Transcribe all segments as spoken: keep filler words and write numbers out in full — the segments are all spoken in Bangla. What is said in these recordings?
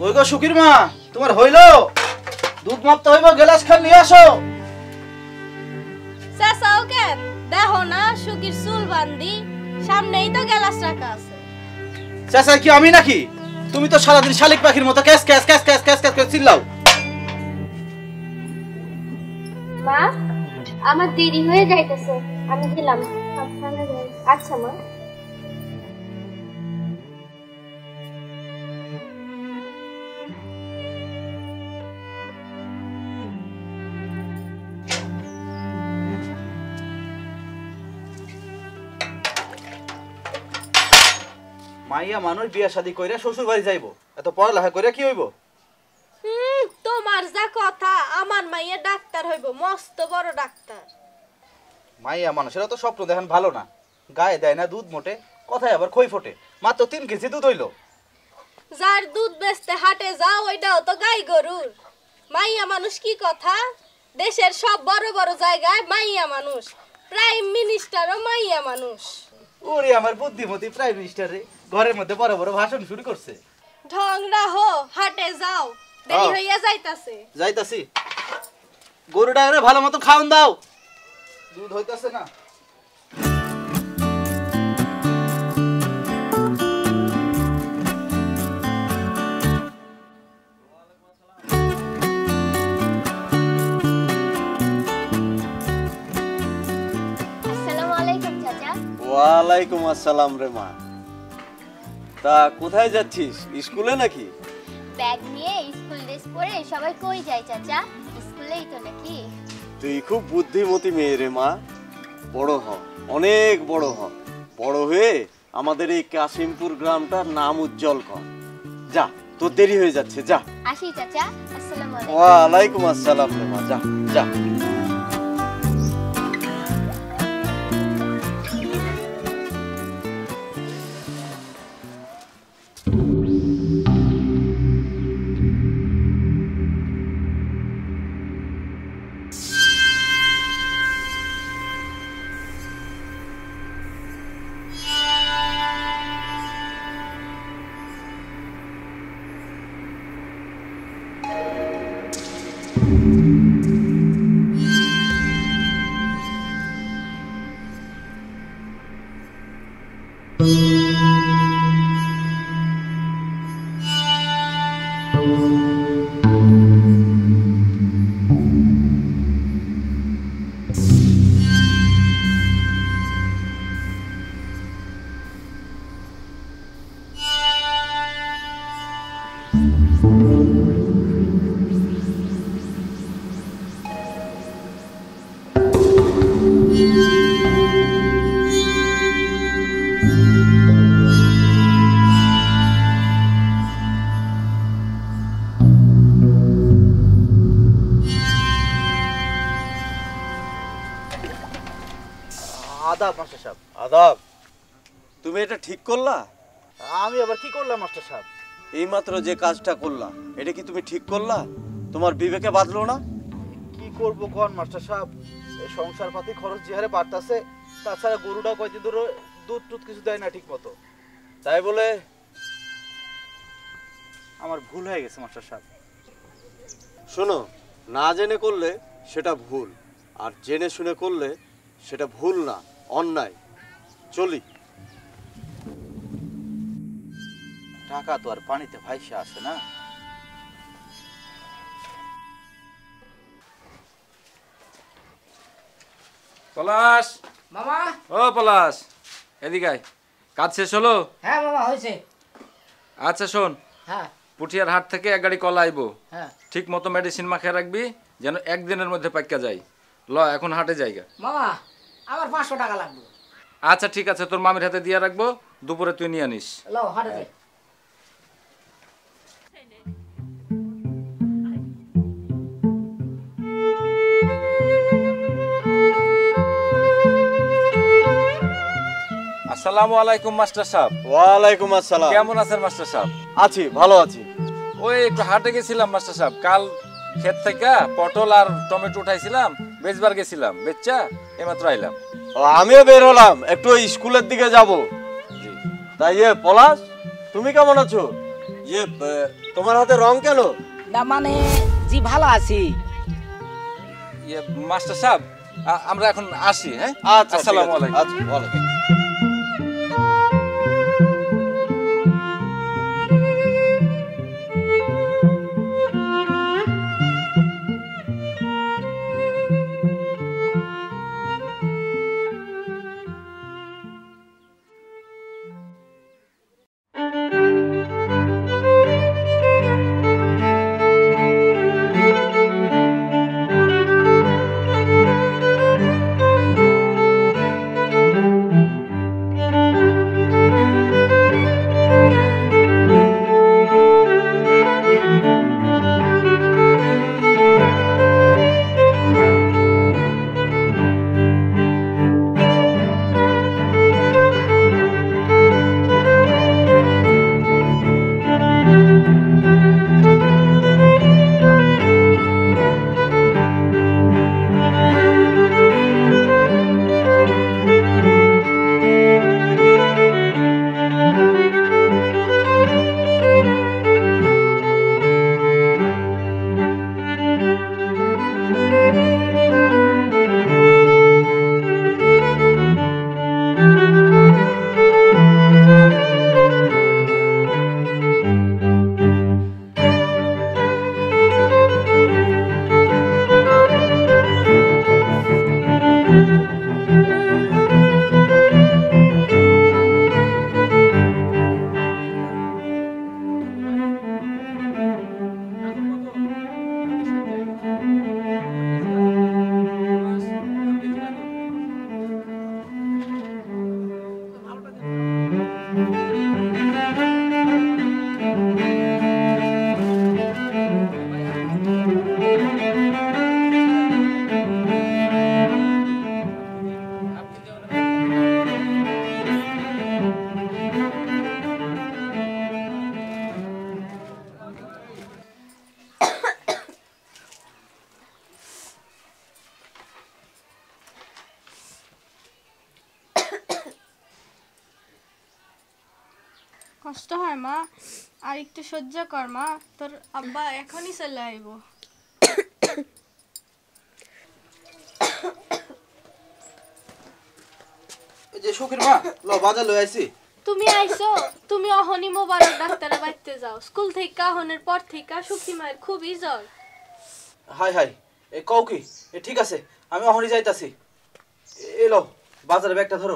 কই গো সুখীর মা, তোমার হইল? দুধ মাপতে হইব, গ্লাস খান নিয়ে আসো। চাচাও কেন দেখো না, সুখীর চুল বান্ধি সামনেই তো গ্লাস রাখা আছে। চাচা কি আমি নাকি? তুমি তো সারাদিন শালিক পাখির মতো ক্যাস ক্যাস ক্যাস ক্যাস ক্যাস ক্যাস করে চিল্লাও। মা, আমার দেরি হয়ে যাইতেছে, আমি গেলাম। আচ্ছা মা। মাইয়া মানুষ বিয়া শাদী কইরা শ্বশুর বাড়ি যাইবো, এত পড়ালেখা কইরা কি হইব? হুম, তোমার যা কথা, আমার মাইয়া ডাক্তার হইব, মস্ত বড় ডাক্তার। মাইয়া মানুষেরা তো স্বপ্ন দেখেন ভালো না, গায়ে দেয় না দুধ মোটে, কথায় আবার খই ফোটে। মাত্র তিন কেজি দুধ হইলো। যার দুধ বেচতে হাটে যাও, ওইটাও তো গাই গরুর। মাইয়া মানুষ কি কথা, দেশের সব বড় বড় জায়গায় মাইয়া মানুষ, প্রাইম মিনিস্টারও মাইয়া মানুষ। ওরে আমার বুদ্ধিমতী প্রাইম মিনিস্টার রে, ঘরের মধ্যে বড় বড় ভাষণ শুরু করছে। ঢংরা হো, হাটে যাও, দেরি হইয়া যাইতাছে। যাইতাছি। গরুটা ভালো মতো খাওন দাও, দুধ হইতাছে না। ওয়ালাইকুম আসসালাম রে মা। তা কোথায় যাচ্ছিস, স্কুলে নাকি? ব্যাগ নিয়ে স্কুল ড্রেস পরে সবাই কই যায় চাচা? স্কুলেই তো নাকি? তুই খুব বুদ্ধিমতী মেয়ে রে মা। বড় হ, অনেক বড় হ, বড় হয়ে আমাদের এই কাশিমপুর গ্রামটার নাম উজ্জ্বল কর। যা, তোর দেরি হয়ে যাচ্ছে, যা। আসি চাচা, আসসালামু আলাইকুম। ওয়ালাইকুম আসসালাম রে মা, যা যা। আদাব মাস্টার সাহেব। আদাব। তুমি এটা ঠিক করলা? আমি আবার কি করলাম মাস্টার সাহেব? এইমাত্র যে কাজটা করলা, এটা কি তুমি ঠিক করলা? তোমার বিবেকে বাঁধলো না? কি করবো কোন মাস্টার সাহেব, সংসার পাতি খরচ যে হারে বাড়তাছে, তাছাড়া গরুটা কয়দিন ধরে দুধ টুধ কিছু দেয় না ঠিক মতো। তাই বলে আমার ভুল হয়ে গেছে মাস্টার সাহেব। শোনো, না জেনে করলে সেটা ভুল, আর জেনে শুনে করলে সেটা ভুল না, অন্যায়। চলি। টাকা তো আর পানিতে ভাইসা আসে না। পলাশ মামা, ও পলাশ এদিকে আয়। কাজ শেষ হলো? হ্যাঁ মামা, হয়েছে। আচ্ছা শোন, হ্যাঁ পুঠিয়ার হাট থেকে এক গাড়ি কলা আইবো। হ্যাঁ, ঠিক মতো মেডিসিন মাখিয়ে রাখবি যেন একদিনের মধ্যে পাক্কা যায়। ল এখন হাটে যাইগা। মামা আমার পাঁচশো টাকা লাগবে। আচ্ছা ঠিক আছে, তোর মামির হাতে দিয়ে রাখবো, দুপুরে তুই নিয়ে আনিস। লো হাটে যাই। আসসালামু আলাইকুম মাস্টার সাহেব। ওয়ালাইকুম আসসালাম। কেমন আছেন মাস্টার সাহেব? আছি, ভালো আছি। ওই একটু হাটে গেছিলাম মাস্টার সাহেব, কাল ক্ষেত থেকে পটল আর টমেটো উঠাইছিলাম, বেচবার গেছিলাম, বেচা এইমাত্র আইলাম। ও, আমিও বের হলাম, একটু স্কুলের দিকে যাব। তাই এ পলাশ, তুমি কেমন আছো? ইয়ে তোমার হাতে রং কেন? না মানে জি ভালো আছি। ইয়ে মাস্টার সাহেব আ- আমরা এখন আসি। হ্যাঁ, আচ্ছা আসসালামু আলাইকুম। আচ্ছা ওয়ালাইকুম। কষ্ট হয় মা, আর একটু সহ্য কর মা, তোর আব্বা এখনই চলে আইব। এই যে সুখের মা, ল বাজার লই আইছি। তুমি আইছো, তুমি অহনি মোবারক ডাক্তারে বাইতে যাও। স্কুল থেকে আহনের পর থেকে সুখী মায়ের খুবই জ্বর। হাই হাই, এ কও কি? এ ঠিক আছে, আমি অহনি যাইতাছি। এলো বাজারে ব্যাগটা ধরো।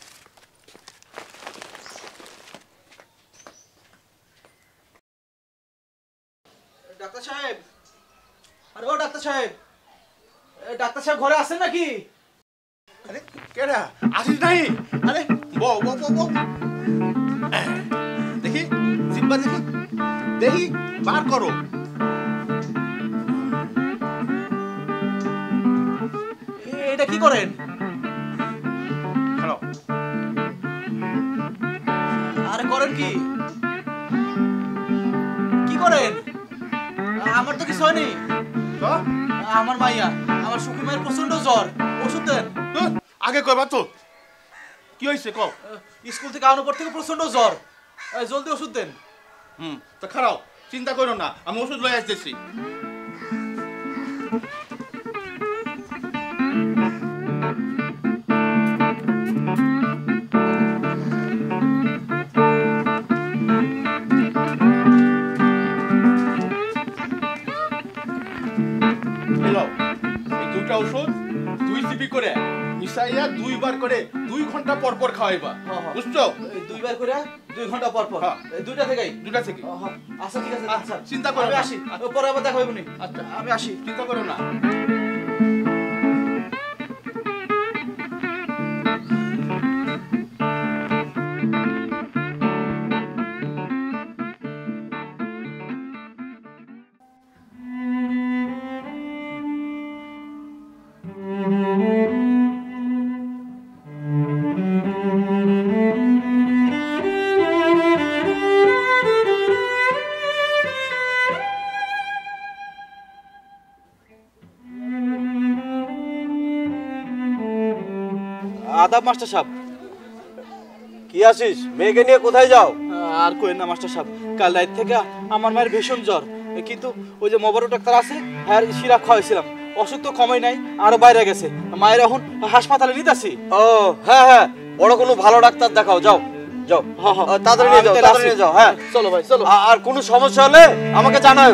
ডাক্তার সাহেব, আরে ও ডাক্তার সাহেব, এ ডাক্তার সাহেব ঘরে আছেন নাকি? আরে কেডা আসিস নাই? আরে বউ বউ বউ বউ দেখি জিব্বা দেখি দেখি বার করো। এ- এটা কি করেন? হ্যালো আরে করেন কি? কি করেন? আ- আমার তো কিছু হয়নি। তো আমার মাইয়া, আমার সুখী মায়ের প্রচন্ড জ্বর, ওষুধ দেন। তো, আগে কইবা তো কি হয়েছে কও। স্কুল থেকে আনার পর থেকে প্রচন্ড জ্বর, এই জলদি ওষুধ দেন। হুম তো খারাপ, চিন্তা করো না, আমি ওষুধ লয়ে আসতেছি। এলো, এই দুইটা ওষুধ দুই সিপি করে মিশাইয়া দুইবার করে দুই ঘন্টা পর পর খাওয়াইবা, হ্যাঁ, হ্যাঁ। বুঝছো? এই দুইবার করে দুই ঘন্টা পর পর, হ্যাঁ। এই দুইটা থেকেই। দুটা থেকে ও, হ্যাঁ। আচ্ছা ঠিক আছে, আচ্ছা, আচ্ছা চিন্তা করো আমি না। আসি, পরে আবার দেখা হইব নি। আচ্ছা আমি আসি। চিন্তা করো না। আদাব মাস্টার সাহেব। কি আসিস? মেয়েকে নিয়ে কোথায় যাও? আর কোয়েন না মাস্টার সাহেব, কাল রাত থেকে আমার মায়ের ভীষণ জ্বর, কিন্তু ওই যে মোবারক ডাক্তার আছে হ্যাঁ সিরাপ খাওয়াইছিলাম, অসুখ তো কমই নাই, আরো বাইরে গেছে। মায়ের এখন হাসপাতালে নিতেছি। ও হ্যাঁ হ্যাঁ, বড় কোনো ভালো ডাক্তার দেখাও, যাও যাও হ্যাঁ, হ্যাঁ। আহ, তাড়াতাড়ি নিয়ে যাও, আমি তাড়াতাড়ি নিয়ে যাও। হ্যাঁ চলো ভাই চলো। আ- আর কোনো সমস্যা হলে আমাকে জানাও।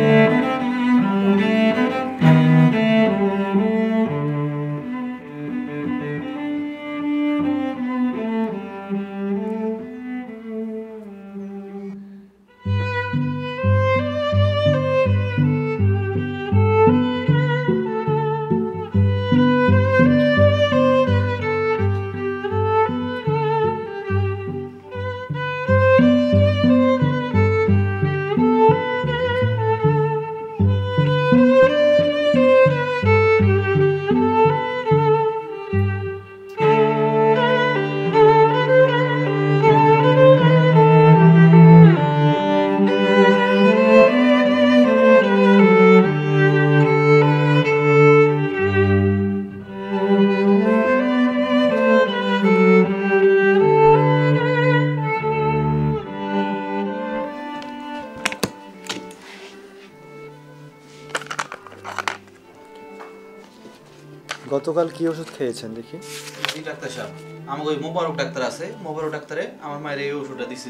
গতকাল কি ওষুধ খেয়েছেন দেখি? জি ডাক্তার সাহেব, আমাকে ওই মোবারক ডাক্তার আছে, মোবারক ডাক্তারে আমার মায়ের এই ওষুধটা দিছিল।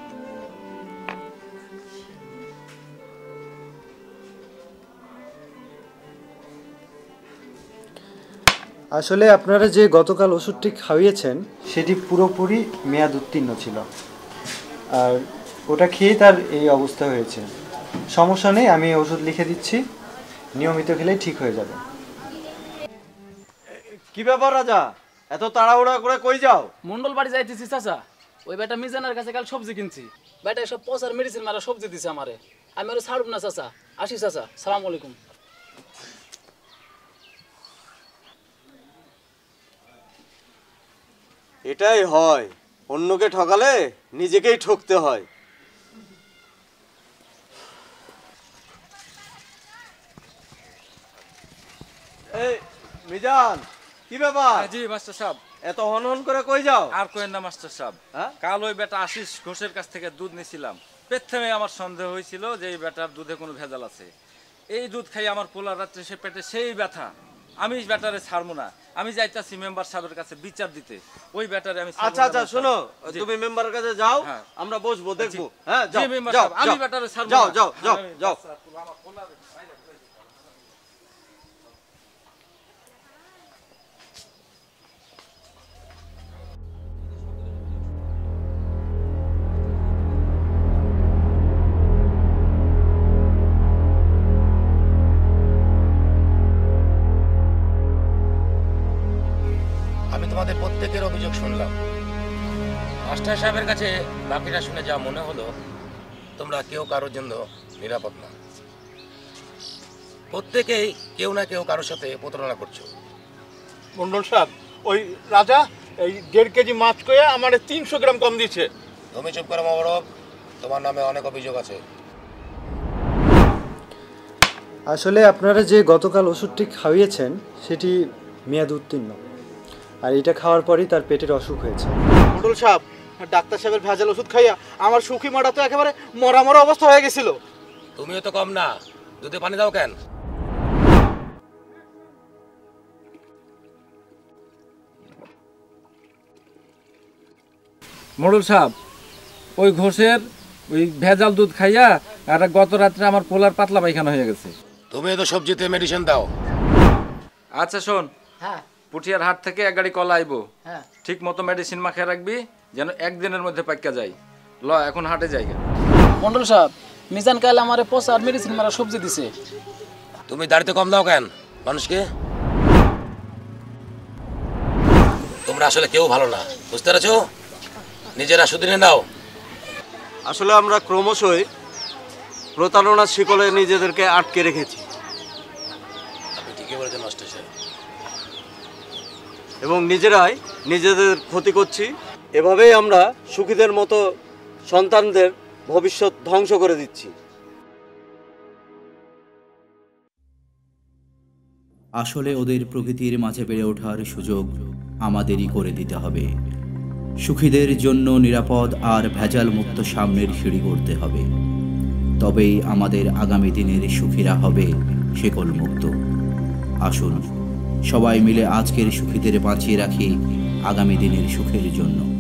আসলে আপনারা যে গতকাল ওষুধটি খাইয়েছেন সেটি পুরোপুরি মেয়াদ উত্তীর্ণ ছিল, আর ওটা খেয়ে তার এই অবস্থা হয়েছে। সমস্যা নেই, আমি ওষুধ লিখে দিচ্ছি, নিয়মিত খেলেই ঠিক হয়ে যাবে। কি ব্যাপার রাজা, এত তাড়াহুড়া করে কই যাও? মন্ডল বাড়ি যাইতেছি চাচা, ওই বেটা মিজানের কাছে কাল সবজি কিনছি, বেটা সব পচার মেডিসিন মারা সবজি দিছে আমারে, আমি আরো ছাড়ব না চাচা। আসি চাচা, সালাম আলাইকুম। এটাই হয়, অন্যকে ঠকালে নিজেকেই ঠকতে হয়। এই মিজান, কি ব্যাপার? জি মাস্টার সাহেব। এত হনহন করে কই যাও? আর কোয়েন না মাস্টার সাহেব, হ্যাঁ? কাল ওই বেটা আশিস ঘোষের কাছ থেকে দুধ নিয়েছিলাম, প্রথমে আমার সন্দেহ হয়েছিল যে এই বেটার দুধে কোনো ভেজাল আছে। এই দুধ খাই আমার পোলার রাত্রে সে পেটে সেই ব্যথা, আমি ব্যাটারে ছাড়বো না, আমি যাইতাছি মেম্বার সাহেবের কাছে বিচার দিতে, ওই ব্যাটারে আমি ছাড়বো আচ্ছা না আচ্ছা মাস্টার। শোনো, জি। তুমি মেম্বারের কাছে যাও, হ্যাঁ। আমরা বসবো দেখবো। জি। হ্যাঁ জি, যাও মেম্বার যাও, সাহেব, আমি যাও, ব্যাটারে ছাড়বো যাও না। যাও যাও আমি যাও। আমার পোলার- আমি তোমাদের প্রত্যেকের অভিযোগ শুনলাম। মাস্টার সাহেবের কাছে বাকিটা শুনে যা মনে হলো, তোমরা কেউ কারোর জন্য নিরাপদ না। প্রত্যেকেই কেউ না কেউ কারোর সাথে প্রতারণা করছো। মন্ডল সাহেব, ওই রাজা এই দেড় কেজি মাছ কয়ে আমার তিনশো গ্রাম কম দিচ্ছে। তুমি চুপ করো মোবারক, তোমার নামে অনেক অভিযোগ আছে। আসলে আপনারা যে গতকাল ওষুধটি খাইয়েছেন সেটি মেয়াদ উত্তীর্ণ, আর এটা খাওয়ার পরই তার পেটের অসুখ হয়েছে। মন্ডল সাহেব, ডাক্তার সাহেবের ভেজাল ওষুধ খাইয়া আমার সুখী মাটা তো একেবারে মরা মরা অবস্থা হয়ে গেছিল। তুমিও তো কম না, দুধে পানি দাও কেন? মোড়ল সাহেব, ওই ঘোষের ওই ভেজাল দুধ খাইয়া আর গত রাত্রে আমার পোলার পাতলা পায়খানা হয়ে গেছে। তুমি তো সবজিতে মেডিসিন দাও। আচ্ছা শোন, হ্যাঁ পুঠিয়ার হাট থেকে এক গাড়ি কলা আইবো, হ্যাঁ। ঠিক মতো মেডিসিন মাখিয়ে রাখবি যেন একদিনের মধ্যে পাক্কা যায়। ল এখন হাটে যাই। মন্ডল সাহেব, মিজান কাল আমারে পচার মেডিসিন মারা সবজি দিছে। তুমি দাড়িতে কম দাও কেন মানুষকে? তোমরা আসলে কেউ ভালো না, বুঝতে পেরেছো? নিজেরা সুদিনে নাও। আসলে আমরা ক্রমশই প্রতারণার শিকলে নিজেদেরকে আটকে রেখেছি আপনি ঠিকই বলেছেন মাস্টার সাহেব। এবং নিজেরাই নিজেদের ক্ষতি করছি। এভাবেই আমরা সুখীদের মতো সন্তানদের ভবিষ্যৎ ধ্বংস করে দিচ্ছি। আসলে ওদের প্রকৃতির মাঝে বেড়ে ওঠার সুযোগ আমাদেরই করে দিতে হবে। সুখীদের জন্য নিরাপদ আর ভেজাল মুক্ত সামনের সিঁড়ি গড়তে হবে। তবেই আমাদের আগামী দিনের সুখীরা হবে শেকল মুক্ত। আসুন সবাই মিলে আজকের সুখীদের বাঁচিয়ে রাখি আগামী দিনের সুখের জন্য।